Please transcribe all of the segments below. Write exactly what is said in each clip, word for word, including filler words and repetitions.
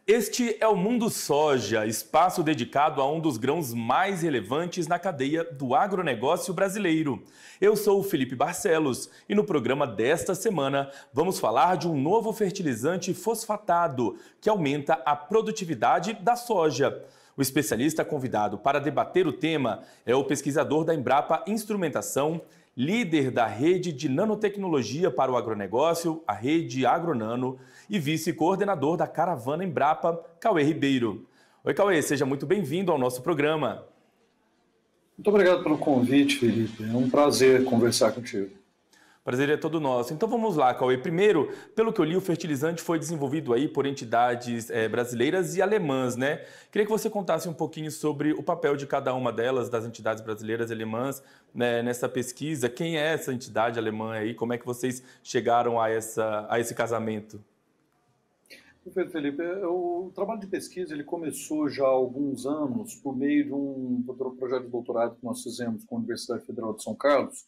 Este é o Mundo Soja, espaço dedicado a um dos grãos mais relevantes na cadeia do agronegócio brasileiro. Eu sou o Felipe Barcelos e no programa desta semana vamos falar de um novo fertilizante fosfatado que aumenta a produtividade da soja. O especialista convidado para debater o tema é o pesquisador da Embrapa Instrumentação, líder da rede de nanotecnologia para o agronegócio, a rede Agronano, e vice-coordenador da Caravana Embrapa, Cauê Ribeiro. Oi, Cauê, seja muito bem-vindo ao nosso programa. Muito obrigado pelo convite, Felipe. É um prazer conversar contigo. Prazer é todo nosso. Então vamos lá, Cauê. Primeiro, pelo que eu li, o fertilizante foi desenvolvido aí por entidades é, brasileiras e alemãs, né? Queria que você contasse um pouquinho sobre o papel de cada uma delas, das entidades brasileiras e alemãs, né, nessa pesquisa. Quem é essa entidade alemã aí? Como é que vocês chegaram a, essa, a esse casamento? Perfeito, Felipe. O trabalho de pesquisa ele começou já há alguns anos por meio de um projeto de doutorado que nós fizemos com a Universidade Federal de São Carlos,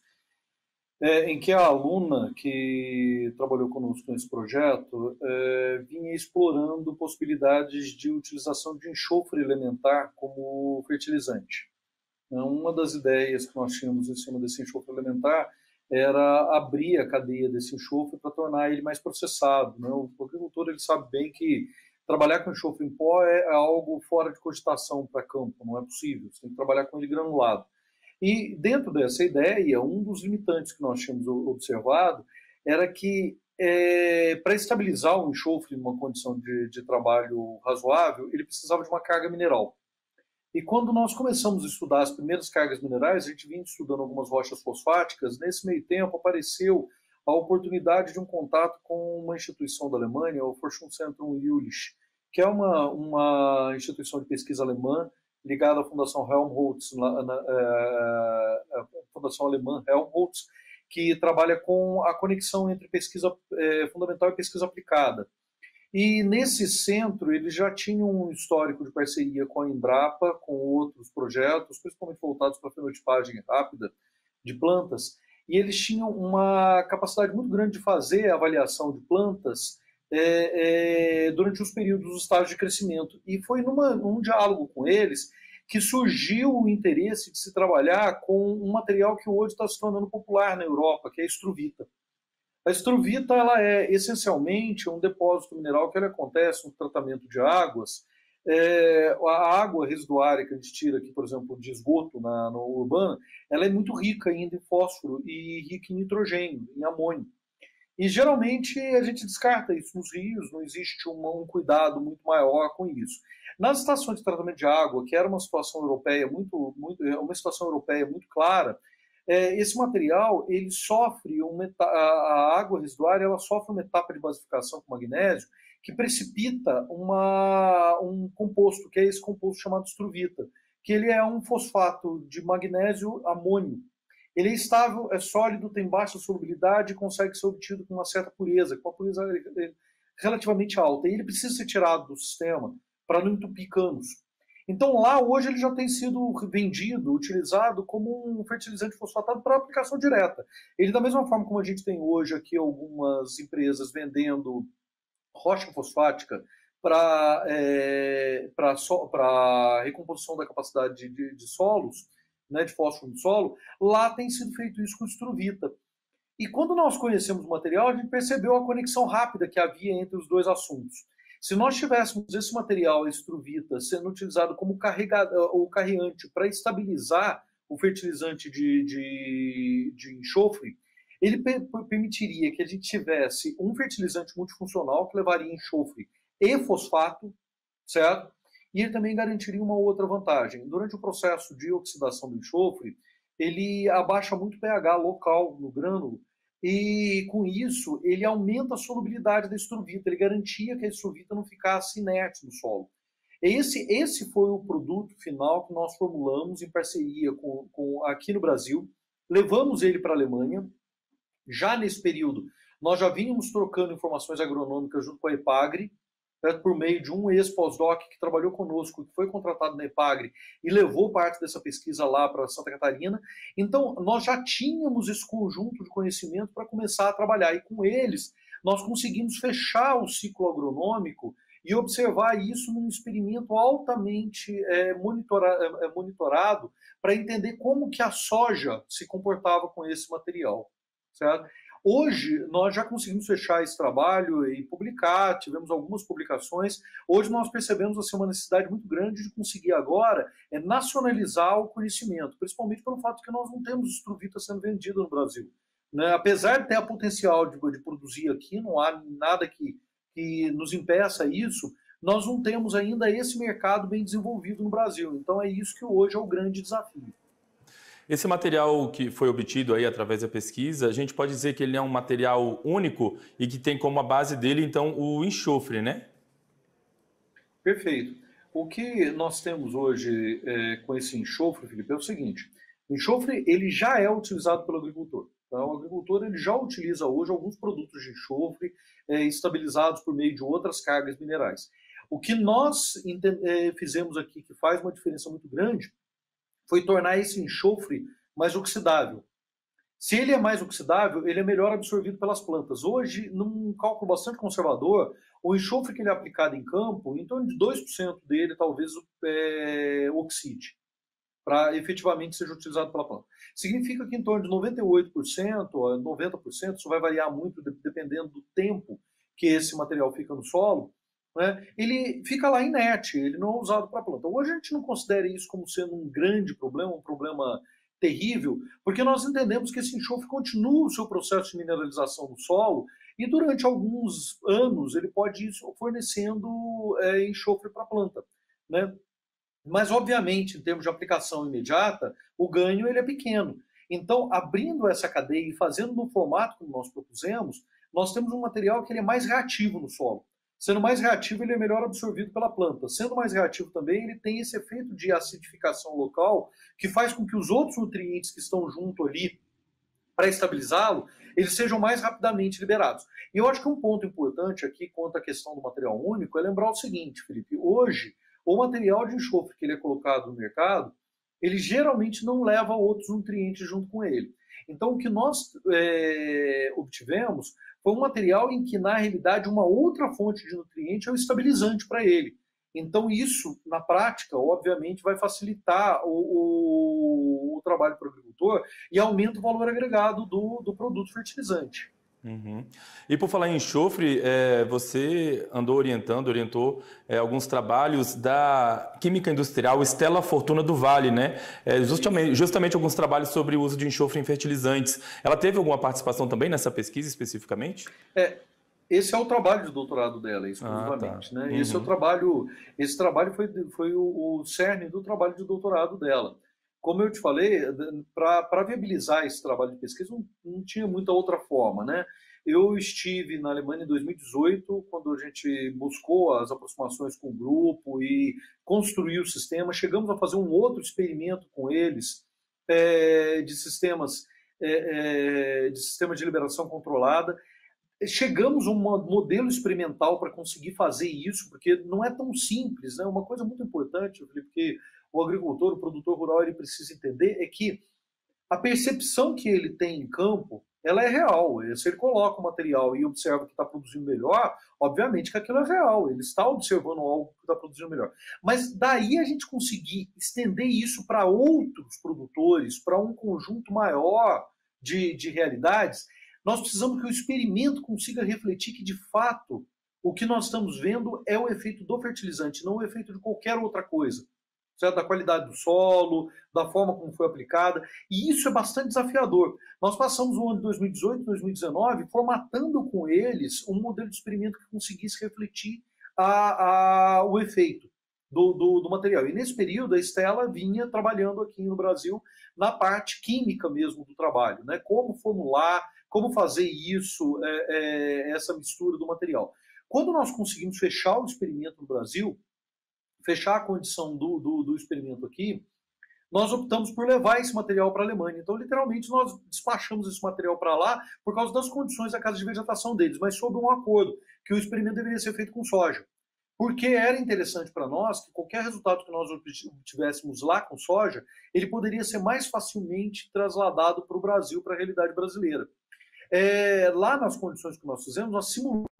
É, em que a aluna que trabalhou conosco nesse projeto é, vinha explorando possibilidades de utilização de enxofre elementar como fertilizante. Então, uma das ideias que nós tínhamos em cima desse enxofre elementar era abrir a cadeia desse enxofre para tornar ele mais processado, né? O agricultor ele sabe bem que trabalhar com enxofre em pó é algo fora de cogitação para campo, não é possível, você tem que trabalhar com ele granulado. E dentro dessa ideia, um dos limitantes que nós tínhamos observado era que é, para estabilizar o enxofre em uma condição de, de trabalho razoável, ele precisava de uma carga mineral. E quando nós começamos a estudar as primeiras cargas minerais, a gente vinha estudando algumas rochas fosfáticas, nesse meio tempo apareceu a oportunidade de um contato com uma instituição da Alemanha, o Forschungszentrum Jülich, que é uma, uma instituição de pesquisa alemã ligado à Fundação Helmholtz, na, na, é, a Fundação Alemã Helmholtz, que trabalha com a conexão entre pesquisa é, fundamental e pesquisa aplicada. E nesse centro, eles já tinham um histórico de parceria com a Embrapa, com outros projetos, principalmente voltados para a fenotipagem rápida de plantas, e eles tinham uma capacidade muito grande de fazer a avaliação de plantas É, é, durante os períodos dos estágios de crescimento. E foi numa, num diálogo com eles que surgiu o interesse de se trabalhar com um material que hoje está se tornando popular na Europa, que é a estruvita. A estruvita ela é essencialmente um depósito mineral que ele acontece no tratamento de águas. É, a água residuária que a gente tira aqui, por exemplo, de esgoto na, no urbano, ela é muito rica ainda em fósforo e rica em nitrogênio, em amônio. E geralmente a gente descarta isso nos rios, não existe uma, um cuidado muito maior com isso. Nas estações de tratamento de água, que era uma situação europeia muito, muito uma situação europeia muito clara, é, esse material ele sofre uma a água residuária ela sofre uma etapa de basificação com magnésio que precipita uma, um composto que é esse composto chamado estruvita, que ele é um fosfato de magnésio amônio. Ele é estável, é sólido, tem baixa solubilidade e consegue ser obtido com uma certa pureza, com uma pureza relativamente alta. E ele precisa ser tirado do sistema para não entupir canos. Então lá hoje ele já tem sido vendido, utilizado como um fertilizante fosfatado para aplicação direta. Ele da mesma forma como a gente tem hoje aqui algumas empresas vendendo rocha fosfática para é, para recomposição da capacidade de, de, de solos, né, de fósforo no solo, lá tem sido feito isso com estruvita. E quando nós conhecemos o material, a gente percebeu a conexão rápida que havia entre os dois assuntos. Se nós tivéssemos esse material, a estruvita, sendo utilizado como o carreante para estabilizar o fertilizante de, de, de enxofre, ele permitiria que a gente tivesse um fertilizante multifuncional que levaria enxofre e fosfato, certo? E ele também garantiria uma outra vantagem. Durante o processo de oxidação do enxofre, ele abaixa muito o pH local no grânulo e, com isso, ele aumenta a solubilidade da estruvita. Ele garantia que a estruvita não ficasse inerte no solo. Esse, esse foi o produto final que nós formulamos em parceria com, com aqui no Brasil. Levamos ele para a Alemanha. Já nesse período, nós já vínhamos trocando informações agronômicas junto com a EPAGRE, por meio de um ex-pós-doc que trabalhou conosco, que foi contratado na EPAGRE e levou parte dessa pesquisa lá para Santa Catarina. Então, nós já tínhamos esse conjunto de conhecimento para começar a trabalhar. E com eles, nós conseguimos fechar o ciclo agronômico e observar isso num experimento altamente é, monitora, é, monitorado para entender como que a soja se comportava com esse material, certo? Hoje, nós já conseguimos fechar esse trabalho e publicar, tivemos algumas publicações. Hoje, nós percebemos assim, uma necessidade muito grande de conseguir agora é, nacionalizar o conhecimento, principalmente pelo fato que nós não temos estruvita sendo vendida no Brasil. Né? Apesar de ter a potencial de, de produzir aqui, não há nada que, que nos impeça isso, nós não temos ainda esse mercado bem desenvolvido no Brasil. Então, é isso que hoje é o grande desafio. Esse material que foi obtido aí através da pesquisa, a gente pode dizer que ele é um material único e que tem como a base dele, então, o enxofre, né? Perfeito. O que nós temos hoje é, com esse enxofre, Felipe, é o seguinte. O enxofre ele já é utilizado pelo agricultor. Então, o agricultor ele já utiliza hoje alguns produtos de enxofre é, estabilizados por meio de outras cargas minerais. O que nós é, fizemos aqui, que faz uma diferença muito grande, foi tornar esse enxofre mais oxidável. Se ele é mais oxidável, ele é melhor absorvido pelas plantas. Hoje, num cálculo bastante conservador, o enxofre que ele é aplicado em campo, em torno de dois por cento dele talvez é, oxide, para efetivamente seja utilizado pela planta. Significa que em torno de noventa e oito por cento a noventa por cento, isso vai variar muito dependendo do tempo que esse material fica no solo, né, ele fica lá inerte, ele não é usado para a planta. Hoje a gente não considera isso como sendo um grande problema, um problema terrível, porque nós entendemos que esse enxofre continua o seu processo de mineralização no solo e durante alguns anos ele pode ir fornecendo é, enxofre para a planta. Né? Mas, obviamente, em termos de aplicação imediata, o ganho ele é pequeno. Então, abrindo essa cadeia e fazendo no formato como nós propusemos, nós temos um material que ele é mais reativo no solo. Sendo mais reativo, ele é melhor absorvido pela planta. Sendo mais reativo também, ele tem esse efeito de acidificação local, que faz com que os outros nutrientes que estão junto ali, para estabilizá-lo, eles sejam mais rapidamente liberados. E eu acho que um ponto importante aqui, quanto à questão do material único, é lembrar o seguinte, Felipe, hoje, o material de enxofre que ele é colocado no mercado, ele geralmente não leva outros nutrientes junto com ele. Então, o que nós é, obtivemos foi um material em que, na realidade, uma outra fonte de nutriente é o estabilizante para ele. Então, isso, na prática, obviamente, vai facilitar o, o, o trabalho para o agricultor e aumenta o valor agregado do, do produto fertilizante. Uhum. E por falar em enxofre, é, você andou orientando, orientou é, alguns trabalhos da química industrial Stella Fortuna do Vale, né? É, justamente, justamente alguns trabalhos sobre o uso de enxofre em fertilizantes. Ela teve alguma participação também nessa pesquisa especificamente? É, esse é o trabalho de doutorado dela, exclusivamente. Ah, tá. né? Uhum. Esse é o trabalho, esse trabalho foi, foi o, o cerne do trabalho de doutorado dela. Como eu te falei, para viabilizar esse trabalho de pesquisa não, não tinha muita outra forma, né? Eu estive na Alemanha em dois mil e dezoito, quando a gente buscou as aproximações com o grupo e construiu o sistema. Chegamos a fazer um outro experimento com eles é, de sistemas é, é, de sistema de liberação controlada. Chegamos a um modelo experimental para conseguir fazer isso, porque não é tão simples, né? Uma coisa muito importante, porque o agricultor, o produtor rural, ele precisa entender é que a percepção que ele tem em campo, ela é real. Se ele coloca o material e observa que está produzindo melhor, obviamente que aquilo é real. Ele está observando algo que está produzindo melhor. Mas daí a gente conseguir estender isso para outros produtores, para um conjunto maior de, de realidades, nós precisamos que o experimento consiga refletir que, de fato, o que nós estamos vendo é o efeito do fertilizante, não o efeito de qualquer outra coisa. Certo? Da qualidade do solo, da forma como foi aplicada, e isso é bastante desafiador. Nós passamos o ano de dois mil e dezoito, dois mil e dezenove formatando com eles um modelo de experimento que conseguisse refletir a, a, o efeito do, do, do material. E nesse período a Stella vinha trabalhando aqui no Brasil na parte química mesmo do trabalho, né? Como formular, como fazer isso, é, é, essa mistura do material. Quando nós conseguimos fechar o experimento no Brasil, fechar a condição do, do, do experimento aqui, nós optamos por levar esse material para a Alemanha. Então, literalmente, nós despachamos esse material para lá por causa das condições da casa de vegetação deles, mas sob um acordo que o experimento deveria ser feito com soja. Porque era interessante para nós que qualquer resultado que nós obtivéssemos lá com soja, ele poderia ser mais facilmente trasladado para o Brasil, para a realidade brasileira. É, lá nas condições que nós fizemos, nós simulamos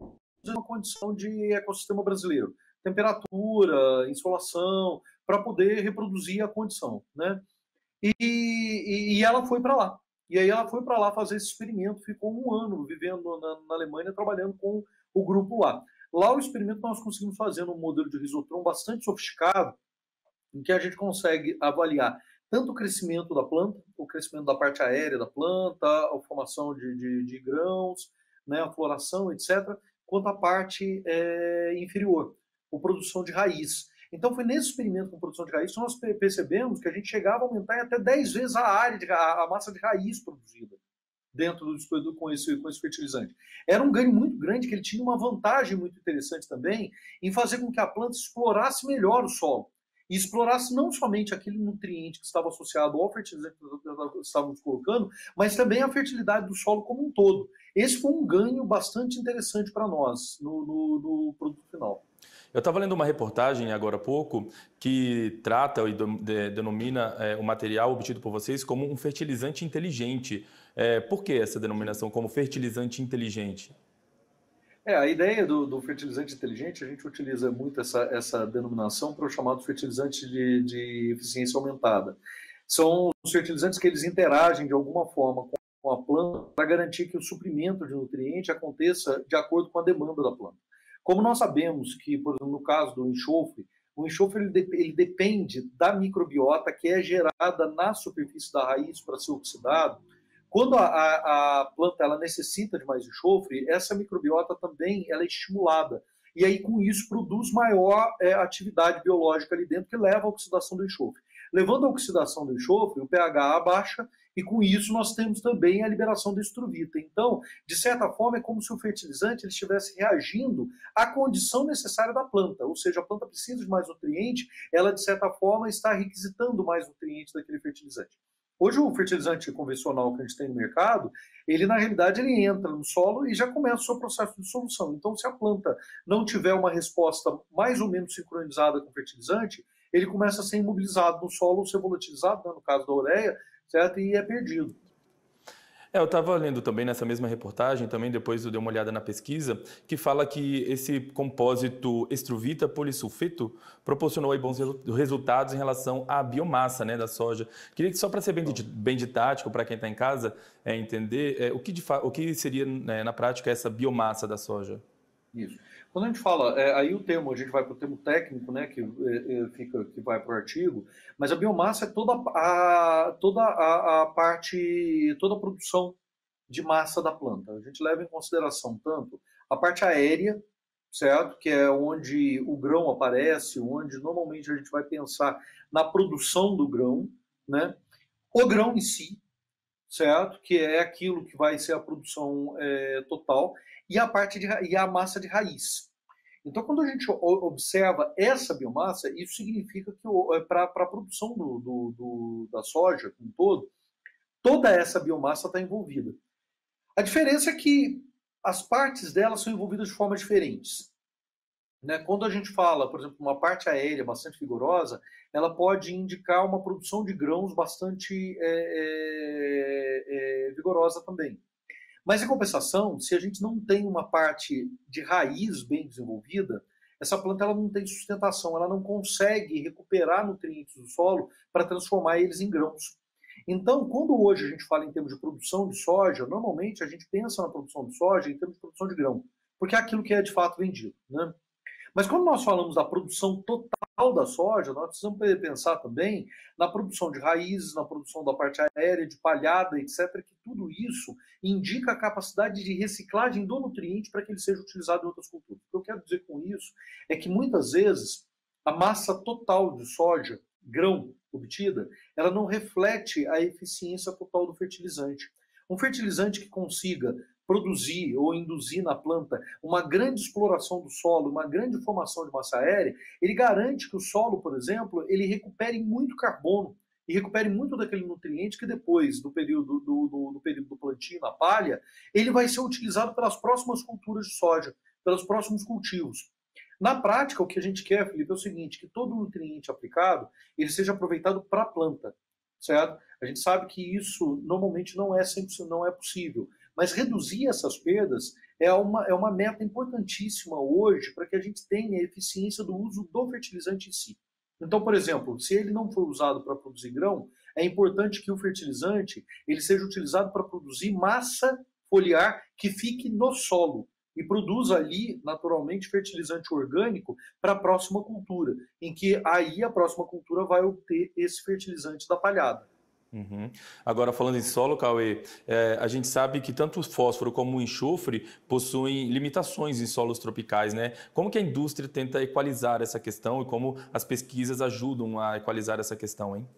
uma condição de ecossistema brasileiro. Temperatura, insolação, para poder reproduzir a condição, né? E, e, e ela foi para lá. E aí ela foi para lá fazer esse experimento, ficou um ano vivendo na, na Alemanha, trabalhando com o grupo lá. Lá o experimento nós conseguimos fazer um modelo de risotron bastante sofisticado, em que a gente consegue avaliar tanto o crescimento da planta, o crescimento da parte aérea da planta, a formação de, de, de grãos, né, a floração, etcétera, quanto a parte é, inferior, a produção de raiz. Então foi nesse experimento com produção de raiz que nós percebemos que a gente chegava a aumentar em até dez vezes a área, de, a, a massa de raiz produzida dentro do, com, esse, com esse fertilizante. Era um ganho muito grande, que ele tinha uma vantagem muito interessante também em fazer com que a planta explorasse melhor o solo. E explorasse não somente aquele nutriente que estava associado ao fertilizante que estávamos colocando, mas também a fertilidade do solo como um todo. Esse foi um ganho bastante interessante para nós no, no, no produto final. Eu estava lendo uma reportagem agora há pouco que trata e denomina é, o material obtido por vocês como um fertilizante inteligente. É, por que essa denominação como fertilizante inteligente? É, a ideia do, do fertilizante inteligente, a gente utiliza muito essa, essa denominação para o chamado fertilizante de, de eficiência aumentada. São os fertilizantes que eles interagem de alguma forma com, com a planta para garantir que o suprimento de nutriente aconteça de acordo com a demanda da planta. Como nós sabemos que, por exemplo, no caso do enxofre, o enxofre ele, de, ele depende da microbiota que é gerada na superfície da raiz para ser oxidado. Quando a, a, a planta ela necessita de mais enxofre, essa microbiota também ela é estimulada. E aí, com isso, produz maior é, atividade biológica ali dentro, que leva à oxidação do enxofre. Levando à oxidação do enxofre, o pH abaixa, e com isso nós temos também a liberação da estruvita. Então, de certa forma, é como se o fertilizante ele estivesse reagindo à condição necessária da planta. Ou seja, a planta precisa de mais nutriente, ela, de certa forma, está requisitando mais nutrientes daquele fertilizante. Hoje o fertilizante convencional que a gente tem no mercado, ele na realidade ele entra no solo e já começa o seu processo de dissolução. Então se a planta não tiver uma resposta mais ou menos sincronizada com o fertilizante, ele começa a ser imobilizado no solo, ou ser volatilizado, né, no caso da ureia, certo? E é perdido. É, eu estava lendo também nessa mesma reportagem, também depois eu dei uma olhada na pesquisa, que fala que esse compósito estruvita polissulfeto proporcionou aí bons resultados em relação à biomassa, né, da soja. Queria que só para ser bem, bem didático para quem está em casa é, entender é, o, que de, o que seria né, na prática essa biomassa da soja. Isso. Quando a gente fala, é, aí o termo, a gente vai para o termo técnico, né, que, é, é, fica, que vai para o artigo, mas a biomassa é toda, a, toda a, a parte, toda a produção de massa da planta. A gente leva em consideração tanto a parte aérea, certo, que é onde o grão aparece, onde normalmente a gente vai pensar na produção do grão, né, o grão em si, certo, que é aquilo que vai ser a produção é, total, e a parte de, e a massa de raiz. Então, quando a gente observa essa biomassa, isso significa que para a produção do, do, do, da soja como um todo, toda essa biomassa está envolvida. A diferença é que as partes dela são envolvidas de formas diferentes. Né? Quando a gente fala, por exemplo, uma parte aérea bastante vigorosa, ela pode indicar uma produção de grãos bastante é, é, é, vigorosa também. Mas, em compensação, se a gente não tem uma parte de raiz bem desenvolvida, essa planta ela não tem sustentação, ela não consegue recuperar nutrientes do solo para transformar eles em grãos. Então, quando hoje a gente fala em termos de produção de soja, normalmente a gente pensa na produção de soja em termos de produção de grão, porque é aquilo que é de fato vendido, né? Mas quando nós falamos da produção total da soja, nós precisamos pensar também na produção de raízes, na produção da parte aérea, de palhada, etcétera, que tudo isso indica a capacidade de reciclagem do nutriente para que ele seja utilizado em outras culturas. O que eu quero dizer com isso é que muitas vezes a massa total de soja, grão obtida, ela não reflete a eficiência total do fertilizante. Um fertilizante que consiga produzir ou induzir na planta uma grande exploração do solo, uma grande formação de massa aérea, ele garante que o solo, por exemplo, ele recupere muito carbono e recupere muito daquele nutriente que depois do período do, do, do período do plantio na palha, ele vai ser utilizado pelas próximas culturas de soja, pelos próximos cultivos. Na prática, o que a gente quer, Felipe, é o seguinte, que todo nutriente aplicado, ele seja aproveitado para a planta, certo? A gente sabe que isso normalmente não é sempre, não é possível, Mas reduzir essas perdas é uma, é uma meta importantíssima hoje para que a gente tenha a eficiência do uso do fertilizante em si. Então, por exemplo, se ele não for usado para produzir grão, é importante que o fertilizante ele seja utilizado para produzir massa foliar que fique no solo e produza ali, naturalmente, fertilizante orgânico para a próxima cultura, em que aí a próxima cultura vai obter esse fertilizante da palhada. Uhum. Agora, falando em solo, Cauê, é, a gente sabe que tanto o fósforo como o enxofre possuem limitações em solos tropicais, né? Como que a indústria tenta equalizar essa questão e como as pesquisas ajudam a equalizar essa questão, hein?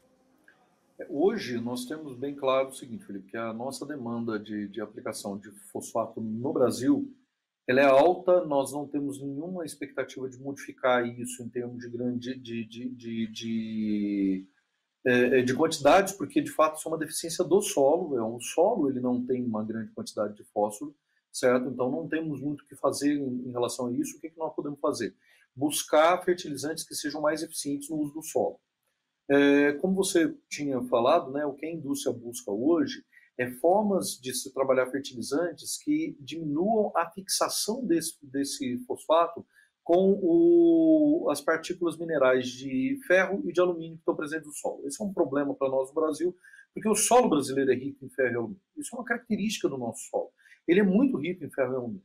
Hoje, nós temos bem claro o seguinte, Felipe, que a nossa demanda de, de aplicação de fosfato no Brasil, ela é alta, nós não temos nenhuma expectativa de modificar isso em termos de grande de, de, de, de, é, de quantidades, porque de fato isso é uma deficiência do solo, é um solo, ele não tem uma grande quantidade de fósforo, certo? Então não temos muito o que fazer em, em relação a isso. O que, que nós podemos fazer? Buscar fertilizantes que sejam mais eficientes no uso do solo. É, como você tinha falado, né, o que a indústria busca hoje é formas de se trabalhar fertilizantes que diminuam a fixação desse, desse fosfato com o, as partículas minerais de ferro e de alumínio que estão presentes no solo. Esse é um problema para nós no Brasil, porque o solo brasileiro é rico em ferro e alumínio. Isso é uma característica do nosso solo. Ele é muito rico em ferro e alumínio.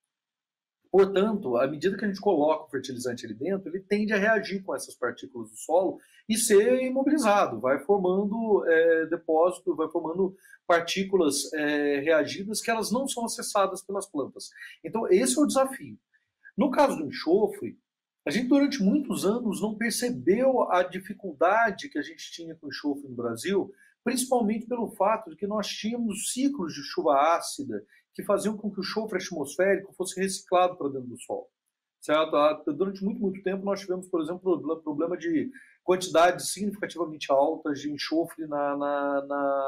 Portanto, à medida que a gente coloca o fertilizante ali dentro, ele tende a reagir com essas partículas do solo e ser imobilizado, vai formando é, depósito, vai formando partículas é, reagidas que elas não são acessadas pelas plantas. Então, esse é o desafio. No caso do enxofre, a gente durante muitos anos não percebeu a dificuldade que a gente tinha com o enxofre no Brasil, principalmente pelo fato de que nós tínhamos ciclos de chuva ácida que faziam com que o enxofre atmosférico fosse reciclado para dentro do solo. Certo? Durante muito, muito tempo nós tivemos, por exemplo, problema de quantidades significativamente altas de enxofre na, na,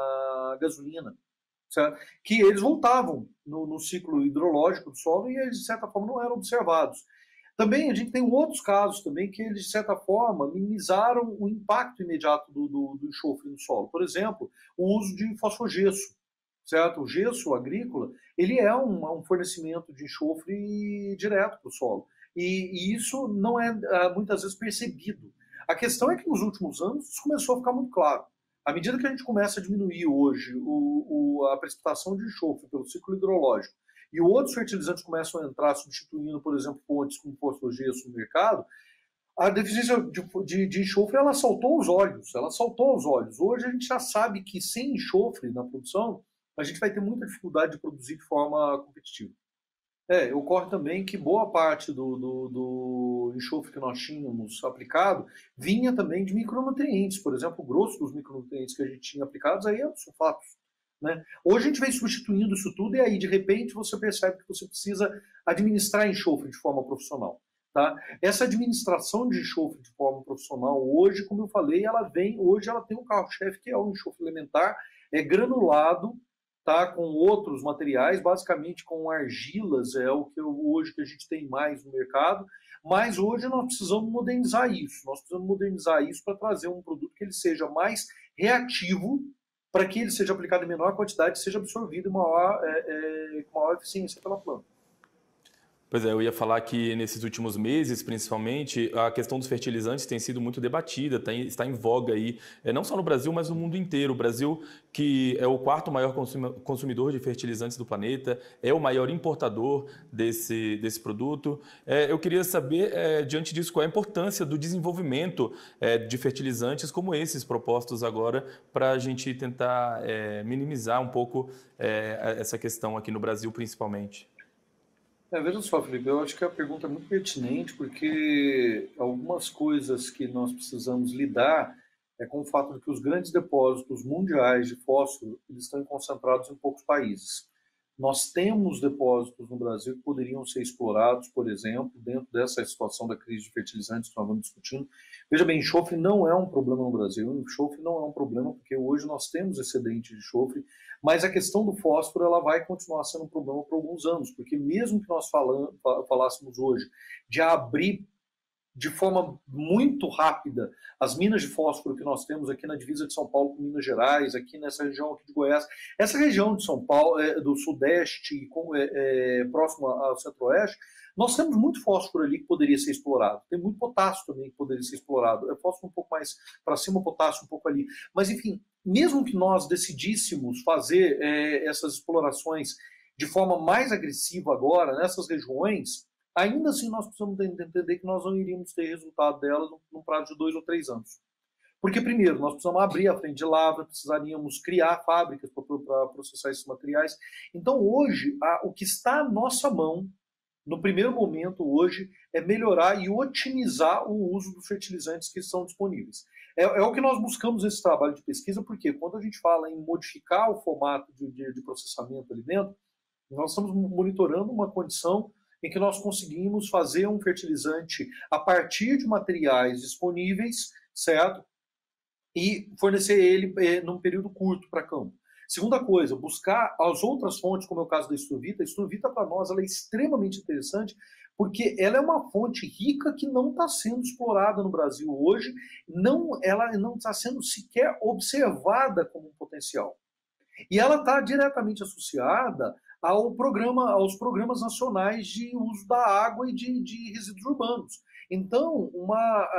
na gasolina, certo? Que eles voltavam no, no ciclo hidrológico do solo e eles, de certa forma, não eram observados. Também a gente tem outros casos também que eles, de certa forma, minimizaram o impacto imediato do, do, do enxofre no solo. Por exemplo, o uso de fosfogesso. Certo? O gesso agrícola ele é um, um fornecimento de enxofre direto para o solo. E, e isso não é muitas vezes percebido. A questão é que nos últimos anos isso começou a ficar muito claro. À medida que a gente começa a diminuir hoje o, o, a precipitação de enxofre pelo ciclo hidrológico e outros fertilizantes começam a entrar substituindo, por exemplo, fontes como fosfogesso no mercado, a deficiência de, de, de enxofre ela saltou aos olhos. Ela saltou aos olhos. Hoje a gente já sabe que sem enxofre na produção a gente vai ter muita dificuldade de produzir de forma competitiva. É, ocorre também que boa parte do, do, do enxofre que nós tínhamos aplicado vinha também de micronutrientes. Por exemplo, o grosso dos micronutrientes que a gente tinha aplicados aí eram sulfatos. Né? Hoje a gente vem substituindo isso tudo e aí, de repente, você percebe que você precisa administrar enxofre de forma profissional. Tá? Essa administração de enxofre de forma profissional, hoje, como eu falei, ela vem, hoje ela tem um carro-chefe que é o enxofre elementar, é granulado, tá, com outros materiais, basicamente com argilas, é o que eu, hoje que a gente tem mais no mercado, mas hoje nós precisamos modernizar isso, nós precisamos modernizar isso para trazer um produto que ele seja mais reativo, para que ele seja aplicado em menor quantidade e seja absorvido em maior, é, é, com maior eficiência pela planta. Pois é, eu ia falar que nesses últimos meses, principalmente, a questão dos fertilizantes tem sido muito debatida, tem, está em voga aí, é, não só no Brasil, mas no mundo inteiro. O Brasil, que é o quarto maior consumidor de fertilizantes do planeta, é o maior importador desse, desse produto. É, eu queria saber, é, diante disso, qual é a importância do desenvolvimento é, de fertilizantes como esses propostos agora, para a gente tentar é, minimizar um pouco é, essa questão aqui no Brasil, principalmente. É, veja só, Felipe, eu acho que a pergunta é muito pertinente, porque algumas coisas que nós precisamos lidar é com o fato de que os grandes depósitos mundiais de fósforo eles estão concentrados em poucos países. Nós temos depósitos no Brasil que poderiam ser explorados, por exemplo, dentro dessa situação da crise de fertilizantes que nós vamos discutindo. Veja bem, enxofre não é um problema no Brasil, enxofre não é um problema porque hoje nós temos excedente de enxofre, mas a questão do fósforo ela vai continuar sendo um problema por alguns anos, porque mesmo que nós falamos, falássemos hoje de abrir de forma muito rápida as minas de fósforo que nós temos aqui na divisa de São Paulo com Minas Gerais, aqui nessa região aqui de Goiás. Essa região de São Paulo, é, do Sudeste, com, é, é, próximo ao Centro-Oeste, nós temos muito fósforo ali que poderia ser explorado. Tem muito potássio também que poderia ser explorado. É fósforo um pouco mais para cima, potássio um pouco ali. Mas, enfim, mesmo que nós decidíssemos fazer é, essas explorações de forma mais agressiva agora, nessas regiões, ainda assim nós precisamos entender que nós não iríamos ter resultado delas num prazo de dois ou três anos. Porque, primeiro, nós precisamos abrir a frente de lavra, precisaríamos criar fábricas para processar esses materiais. Então, hoje, a, o que está à nossa mão, no primeiro momento, hoje, é melhorar e otimizar o uso dos fertilizantes que são disponíveis. É, é o que nós buscamos nesse trabalho de pesquisa, porque quando a gente fala em modificar o formato de, de, de processamento ali dentro, nós estamos monitorando uma condição em que nós conseguimos fazer um fertilizante a partir de materiais disponíveis, certo? E fornecer ele eh, num período curto para campo. Segunda coisa, buscar as outras fontes, como é o caso da estruvita. A estruvita, para nós, ela é extremamente interessante, porque ela é uma fonte rica que não está sendo explorada no Brasil hoje, não, ela não está sendo sequer observada como um potencial. E ela está diretamente associada ao programa, aos programas nacionais de uso da água e de, de resíduos urbanos. Então, uma,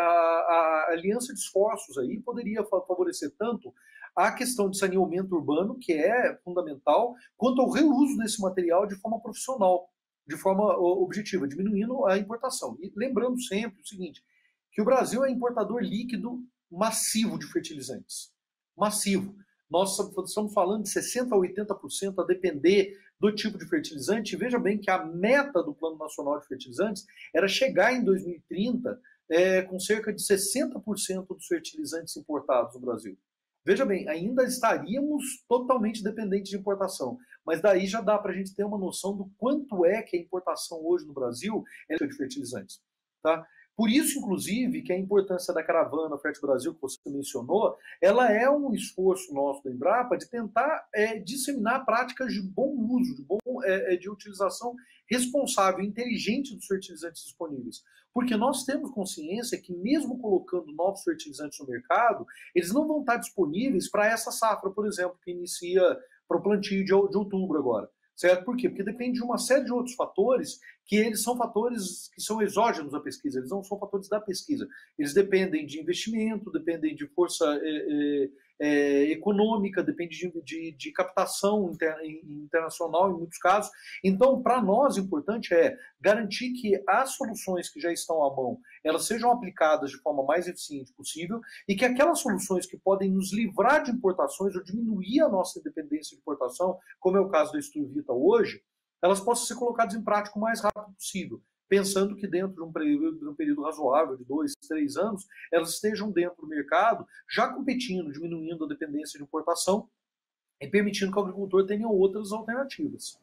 a, a aliança de esforços aí poderia favorecer tanto a questão de saneamento urbano, que é fundamental, quanto ao reuso desse material de forma profissional, de forma objetiva, diminuindo a importação. E lembrando sempre o seguinte, que o Brasil é importador líquido massivo de fertilizantes. Massivo. Nós estamos falando de sessenta a oitenta por cento a depender do tipo de fertilizante. E veja bem que a meta do Plano Nacional de Fertilizantes era chegar em dois mil e trinta é, com cerca de sessenta por cento dos fertilizantes importados no Brasil. Veja bem, ainda estaríamos totalmente dependentes de importação, mas daí já dá para a gente ter uma noção do quanto é que a importação hoje no Brasil é de fertilizantes. Tá? Por isso, inclusive, que a importância da caravana Fértil Brasil, que você mencionou, ela é um esforço nosso da Embrapa de tentar é, disseminar práticas de bom uso, de, bom, é, de utilização responsável e inteligente dos fertilizantes disponíveis. Porque nós temos consciência que, mesmo colocando novos fertilizantes no mercado, eles não vão estar disponíveis para essa safra, por exemplo, que inicia para o plantio de, de outubro agora. Certo? Por quê? Porque depende de uma série de outros fatores que eles são fatores que são exógenos da pesquisa, eles não são fatores da pesquisa. Eles dependem de investimento, dependem de força é, é, econômica, depende de, de, de captação inter, internacional em muitos casos. Então, para nós, o importante é garantir que as soluções que já estão à mão, elas sejam aplicadas de forma mais eficiente possível e que aquelas soluções que podem nos livrar de importações ou diminuir a nossa dependência de importação, como é o caso da estruvita hoje, elas possam ser colocadas em prática o mais rápido possível, pensando que dentro de um período, de um período razoável, de dois, três anos, elas estejam dentro do mercado, já competindo, diminuindo a dependência de importação e permitindo que o agricultor tenha outras alternativas.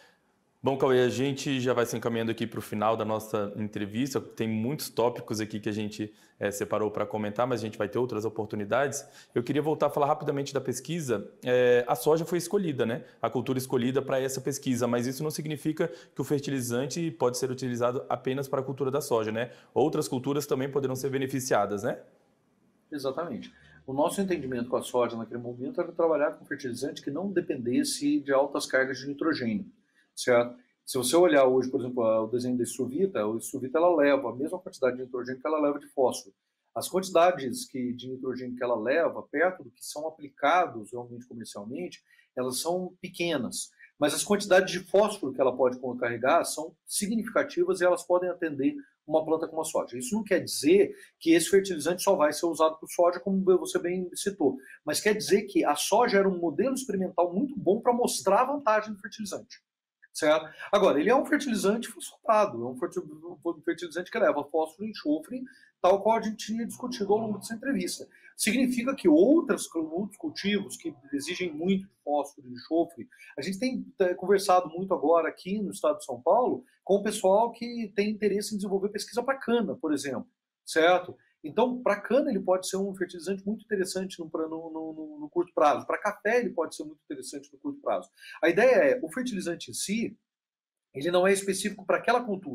Bom, Cauê, a gente já vai se encaminhando aqui para o final da nossa entrevista. Tem muitos tópicos aqui que a gente é, separou para comentar, mas a gente vai ter outras oportunidades. Eu queria voltar a falar rapidamente da pesquisa. É, a soja foi escolhida, né? A cultura escolhida para essa pesquisa, mas isso não significa que o fertilizante pode ser utilizado apenas para a cultura da soja, né? Outras culturas também poderão ser beneficiadas, né? Exatamente. O nosso entendimento com a soja naquele momento era trabalhar com fertilizante que não dependesse de altas cargas de nitrogênio. Certo? Se você olhar hoje, por exemplo, o desenho da estruvita, a estruvita ela leva a mesma quantidade de nitrogênio que ela leva de fósforo. As quantidades que, de nitrogênio que ela leva, perto do que são aplicados realmente comercialmente, elas são pequenas. Mas as quantidades de fósforo que ela pode carregar são significativas e elas podem atender uma planta como a soja. Isso não quer dizer que esse fertilizante só vai ser usado para soja, como você bem citou, mas quer dizer que a soja era um modelo experimental muito bom para mostrar a vantagem do fertilizante. Certo? Agora, ele é um fertilizante fosfatado, é um fertilizante que leva fósforo e enxofre, tal qual a gente tinha discutido ao longo dessa entrevista. Significa que outros, outros cultivos que exigem muito de fósforo e enxofre, a gente tem conversado muito agora aqui no estado de São Paulo com o pessoal que tem interesse em desenvolver pesquisa para cana, por exemplo, certo? Então, para cana ele pode ser um fertilizante muito interessante no, no, no, no curto prazo. Para café ele pode ser muito interessante no curto prazo. A ideia é, o fertilizante em si, ele não é específico para aquela cultura.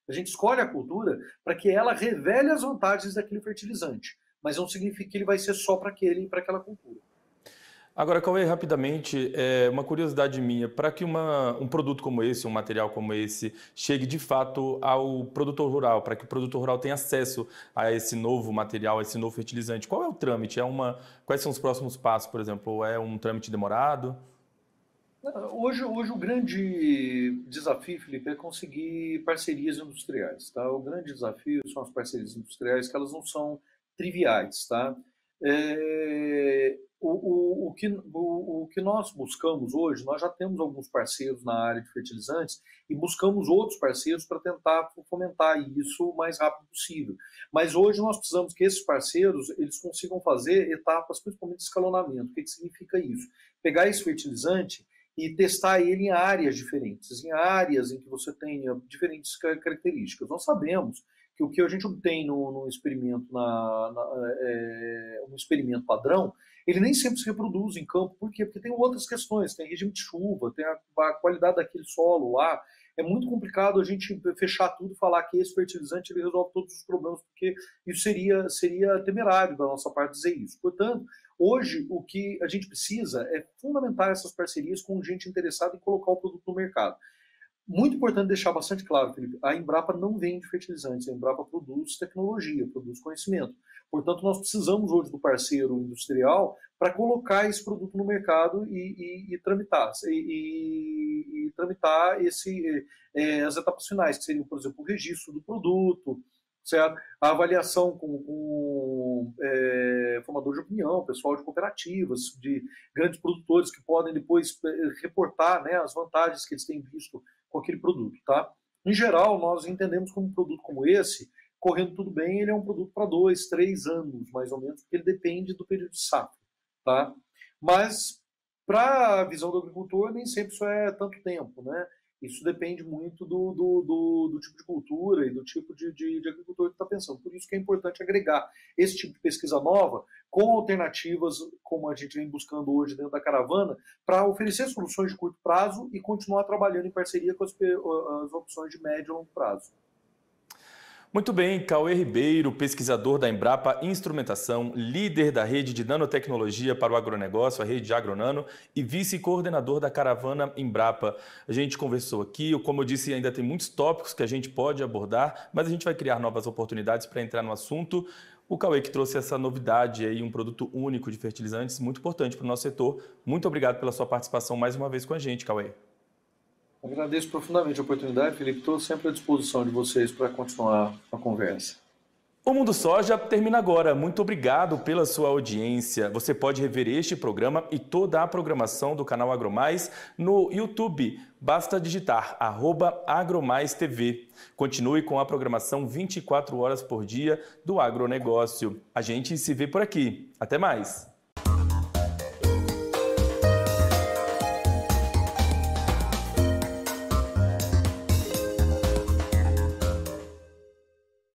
A gente escolhe a cultura para que ela revele as vantagens daquele fertilizante, mas não significa que ele vai ser só para aquele e para aquela cultura. Agora, Cauê, rapidamente, é uma curiosidade minha, para que uma, um produto como esse, um material como esse, chegue de fato ao produtor rural, para que o produtor rural tenha acesso a esse novo material, a esse novo fertilizante, qual é o trâmite? É uma, quais são os próximos passos, por exemplo? É um trâmite demorado? Hoje, hoje o grande desafio, Felipe, é conseguir parcerias industriais. Tá? O grande desafio são as parcerias industriais, que elas não são triviais. Tá? É, o, o, o, que, o, o que nós buscamos hoje, nós já temos alguns parceiros na área de fertilizantes e buscamos outros parceiros para tentar fomentar isso o mais rápido possível. Mas hoje nós precisamos que esses parceiros eles consigam fazer etapas, principalmente de escalonamento. O que, que significa isso? Pegar esse fertilizante e testar ele em áreas diferentes, em áreas em que você tenha diferentes características. Nós sabemos que o que a gente obtém no, no experimento, na, na, é, um experimento padrão, ele nem sempre se reproduz em campo. Por quê? Porque tem outras questões, tem regime de chuva, tem a, a qualidade daquele solo lá. É muito complicado a gente fechar tudo e falar que esse fertilizante ele resolve todos os problemas, porque isso seria, seria temerário da nossa parte dizer isso. Portanto, hoje o que a gente precisa é fundamentar essas parcerias com gente interessada em colocar o produto no mercado. Muito importante deixar bastante claro, Felipe, a Embrapa não vende fertilizantes, a Embrapa produz tecnologia, produz conhecimento. Portanto, nós precisamos hoje do parceiro industrial para colocar esse produto no mercado e, e, e tramitar, e, e, e tramitar esse, é, as etapas finais, que seriam, por exemplo, o registro do produto, certo? A avaliação com, com é, formador de opinião, pessoal de cooperativas, de grandes produtores que podem depois reportar, né, as vantagens que eles têm visto com aquele produto. Tá? Em geral, nós entendemos como um produto como esse, correndo tudo bem, ele é um produto para dois, três anos, mais ou menos, porque ele depende do período de safra. Tá? Mas, para a visão do agricultor, nem sempre isso é tanto tempo, né? Isso depende muito do, do, do, do tipo de cultura e do tipo de, de, de agricultor que está pensando. Por isso que é importante agregar esse tipo de pesquisa nova com alternativas, como a gente vem buscando hoje dentro da caravana, para oferecer soluções de curto prazo e continuar trabalhando em parceria com as, as opções de médio e longo prazo. Muito bem, Cauê Ribeiro, pesquisador da Embrapa Instrumentação, líder da rede de nanotecnologia para o agronegócio, a rede Agronano, e vice-coordenador da caravana Embrapa. A gente conversou aqui, como eu disse, ainda tem muitos tópicos que a gente pode abordar, mas a gente vai criar novas oportunidades para entrar no assunto. O Cauê que trouxe essa novidade aí, um produto único de fertilizantes, muito importante para o nosso setor. Muito obrigado pela sua participação mais uma vez com a gente, Cauê. Agradeço profundamente a oportunidade, Felipe. Estou sempre à disposição de vocês para continuar a conversa. O Mundo Soja termina agora. Muito obrigado pela sua audiência. Você pode rever este programa e toda a programação do canal AgroMais no YouTube. Basta digitar arroba AgroMaisTV. Continue com a programação vinte e quatro horas por dia do agronegócio. A gente se vê por aqui. Até mais!